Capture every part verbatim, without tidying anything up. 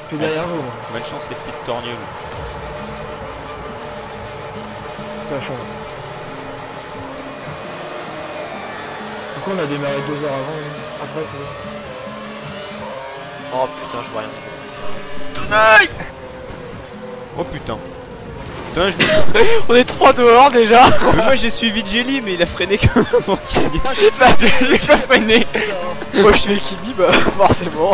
Je suis derrière vous, moi. Bonne chance les petites torgnoles. Pas chaud. Pourquoi on a démarré deux heures avant, hein. Après, c'est... Oh putain, je vois rien. Tenaille. Oh putain. Putain, je me... On est trois dehors déjà. Mais moi j'ai suivi Jelly mais il a freiné comme un manqué. J'ai pas, j'ai pas freiné. Moi je suis avec Kimi, bah forcément.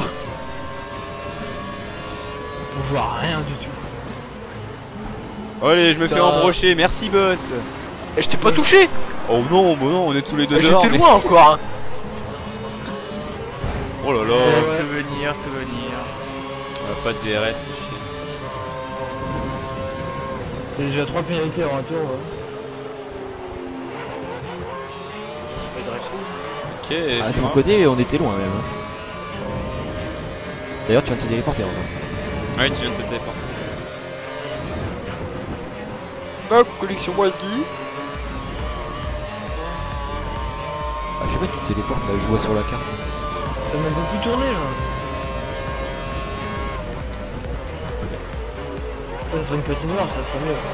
On voit rien du tout. Allez, je me fais Putain. embrocher, merci boss. Et je t'ai pas touché. Oh non, bah non, on est tous les deux J'étais dehors. mais- loin encore. Hein. Oh là là. Ouais, ouais. Souvenir, souvenir. On a pas de D R S, mais chier. J'ai déjà trois pénalités en un tour, ouais. C'est pas de Ok, Ah, de c'est mon moi. côté, on était loin même. hein. D'ailleurs, tu viens de te téléporter. Hein. Ouais, tu viens de te téléporter. Ma collection moisie. Ah, je sais pas, tu te téléportes, là, je vois sur la carte. Ça m'a même pas pu tourner, là. Ça serait une patinoire, ça serait mieux.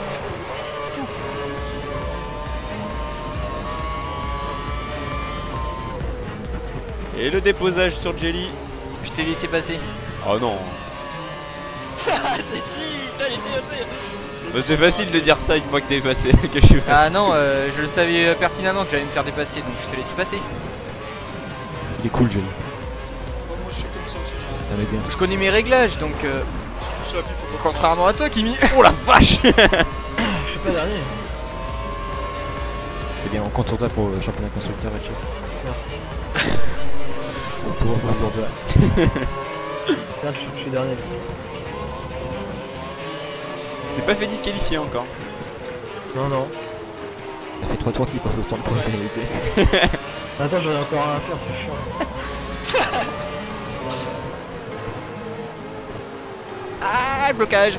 Et le déposage sur Jelly. Je t'ai laissé passer. Oh non. Ah c'est si, t'as laissé passer. Bah, c'est facile de dire ça une fois que t'es passé. que je suis passé. Ah non, euh, je le savais pertinemment que j'allais me faire dépasser, donc je te laisse passer. Il est cool, Jelly. Moi je suis comme ça aussi. Ça m'aide bien. Je connais mes réglages, donc euh, Tout ça, puis faut pas- contrairement à toi, Kimi. Oh la vache. Je suis pas dernier. C'est bien, on compte sur toi pour le championnat constructeur, et check. Pour toi, pour toi. Merde, je je suis dernier. C'est pas fait disqualifier encore. Non, non. Ça fait trois tours qu'il passe au stand pour la pénalité. Attends, j'en ai encore un à faire, c'est chiant. Ah, le blocage.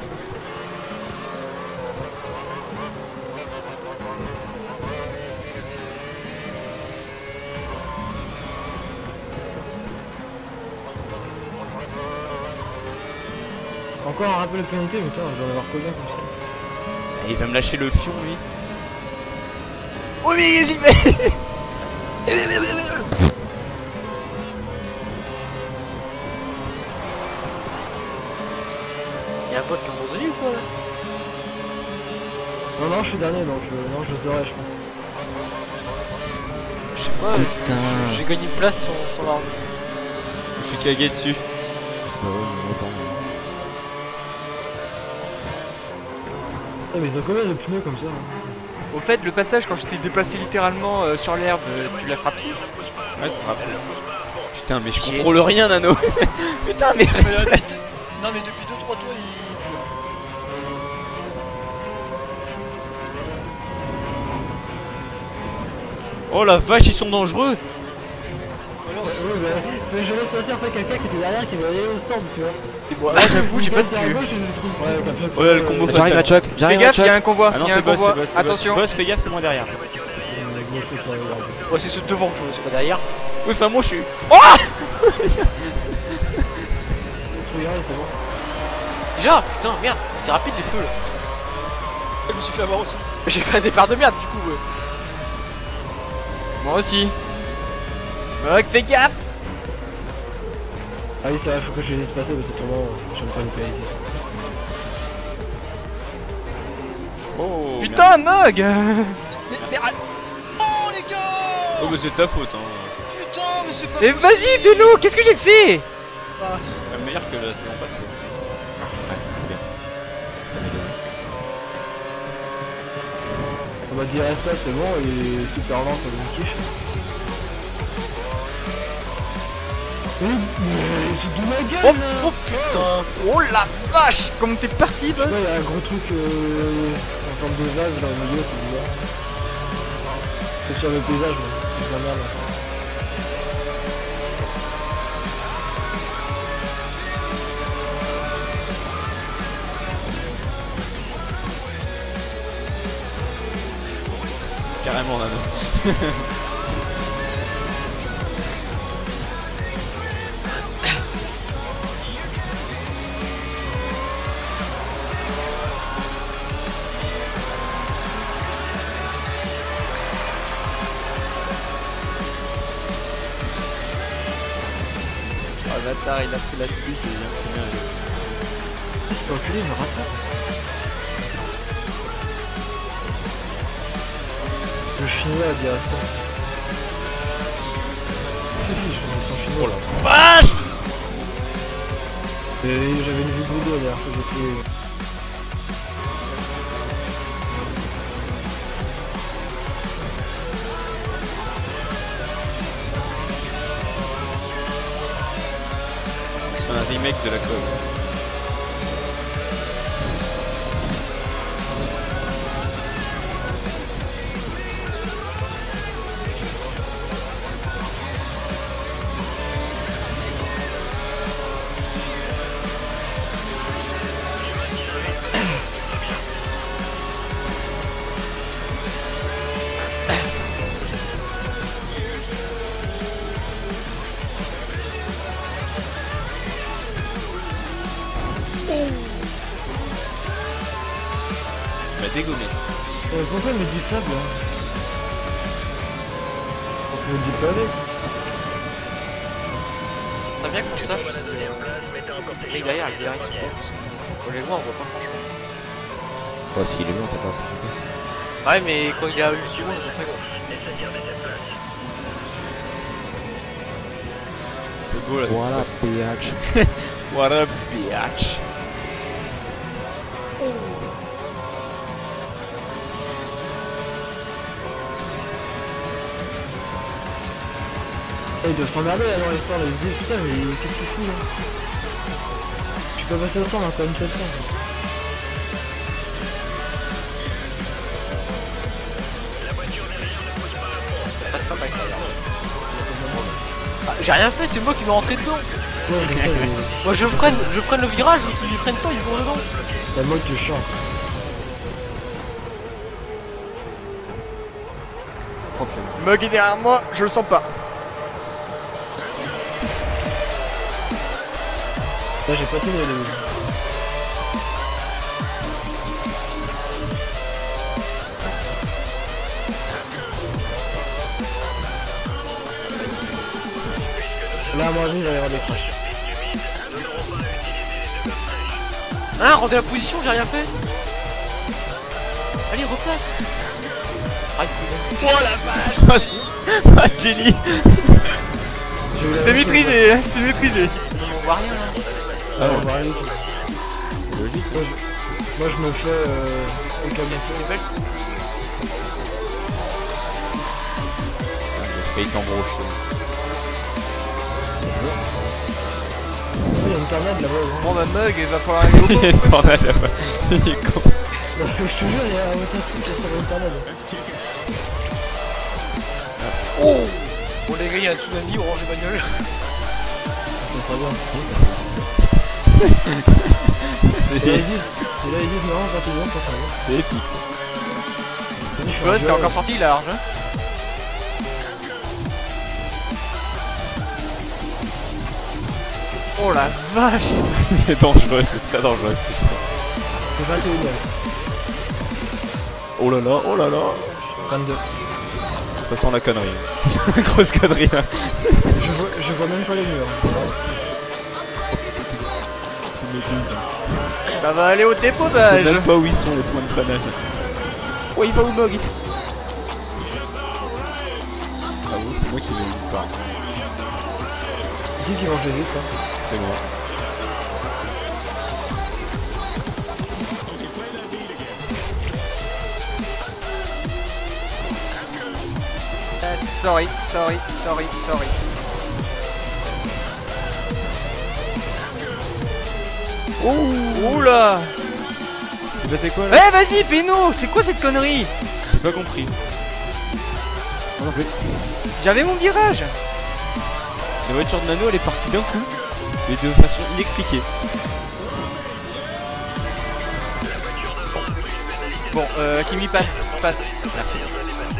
Encore un rappel de pénalité, mais putain, je dois en avoir combien comme ça. Ah, il va me lâcher le fion lui. Oh mais qu'est-ce qu'il fait? Y'a un pote qui a abandonné ou quoi là? Non, non, je suis dernier, donc euh, non, je saurais, je pense. Je sais pas, Putain. je- je- j'ai gagné une place sans, sans l'arme. Je me suis cagué dessus. Bah ouais, mais attends. Eh, mais ils ont combien de pneus comme ça hein? Au fait, le passage quand je t'ai dépassé littéralement euh, sur l'herbe, euh, tu l'as frappé? Ouais, c'est grave. Putain, mais je Chier. contrôle rien, Nano. Putain, mais Mais, reste euh, là. Non mais depuis deux trois tours il... Oh la vache, ils sont dangereux. Alors, Ouais, ouais, bah, mais je laisse passer après quelqu'un qui était derrière qui va aller au stand, tu vois. Et moi, là j'avoue, j'ai pas de à cul. gauche et je trouve. Ouais, comme ça. Oh là, le combo euh, J'arrive à choc, Fais j'arrive à gaffe, choc. y'a un convoi, Ah non, y'a c'est un boss, convoi. c'est boss, c'est boss. Attention. Boss, fais gaffe, c'est moi derrière. avec mon feu sur la garde. Ouais, c'est ceux de devant que je c'est pas derrière. Oui, enfin, moi je suis. Regarde, c'est bon. Déjà, putain, merde, c'était rapide les feux là. je me suis fait avoir aussi. J'ai fait un départ de merde du coup. Ouais. Moi aussi. Ok, fais gaffe. Ah oui, c'est vrai, faut que je les laisse passer parce que autrement, je me prends une pénalité. Oh. Putain, Mog. Mais, mais... ah- Oh les gars. Oh, bah c'est ta faute, hein. Putain mais c'est pas Mais possible. vas-y, vélo, qu'est-ce que j'ai fait? Ah, C'est meilleur que la saison passée. Ouais, c'est bien. On va dire reste là, c'est bon, il est super lent, ça me kiffe. Oh, mais c'est de ma Oh, gueule là. oh putain. Oh la vache. Comment t'es parti, boss? Ouais, il y a un gros truc euh, en forme de vase dans le milieu, c'est bizarre. C'est sur le paysage, mais c'est de la merde. Carrément, Nano. bâtard, il a pris la speed, c'est bien, c'est bien. Cet enculé il me rattrape. Je finis là directement. Si si, je me sens fini là. Vache! Et j'avais une vue de dos derrière que j'ai trouvé. C'est un remake de la com. Il m'a dégommé. Euh, pourquoi il me dit ça là? Pourquoi il me dit pas avec? T'as bien qu'on sache. Et derrière, le derrière, il se porte. On les voit, on voit pas franchement. Ouais, s'il est loin, t'as pas activité. Ouais, mais quand il est à une seconde, c'est très gros. C'est beau là. ce Voilà, que bitch. tu fais. Voilà, bitch. Eh, il doit s'emmerder là dans l'histoire, il se dit putain mais qu'est-ce que tu fous là? Tu peux passer le temps là quand même, c'est le temps. Passe pas par ça. Ah, j'ai rien fait, c'est moi qui vais rentrer dedans. Ouais, mais ça, il- Moi je freine, je freine le virage, l'autre il freine pas, il court dedans. c'est moi qui chante. Mug est derrière moi, je le sens pas. Là j'ai pas tenu le début. Là à mon avis il va y avoir des crashs. Hein, rendez la position, j'ai rien fait. Allez, replace. Ah, il faut... Oh la vache. Ah, Jelly. J'ai eu la C'est même chose. maîtrisé, c'est maîtrisé. On voit rien là. Ah, on voit rien du tout. Logique. Moi je, moi, je me fais euh, au camion. C'est belle. J'ai failli t'embrocher. Il y a une tornade là-bas. Hein. Bon bah Mug, il va falloir aller au Il y a une bout. tornade là-bas. Il est con. Je te jure, il y a un automatique qui a sur une tornade. Oh. Bon les gars, il y a un tsunami, orange et bagnole. C'est pas bien. C'est Et là ils disent, et là ils disent non, quand ils vont, quand ça va. c'est épique. Ouais, c'était encore sorti large. Hein. Oh la vache. C'est dangereux, c'est très dangereux. C'est vingt et un. Oh là là, oh là là. vingt-deux. Ça sent la connerie. C'est une grosse connerie là. Je vois, je vois même pas les murs. Ça va aller au Je sais déposage. même pas où ils sont les points de freinage. Oh, il va où Mog? Ah oui, c'est moi qui vais nulle part. Qui qui mange les vite ça? C'est moi. Euh, sorry, sorry, sorry, sorry. Oh, oula. Vous avez fait quoi Eh là? vas-y, fais-nous. C'est quoi cette connerie? J'ai pas compris. Moi non plus. J'avais mon virage. La voiture de Nano elle est partie d'un coup, mais de façon inexpliquée. Bon, euh, Kimi passe, passe. Merci.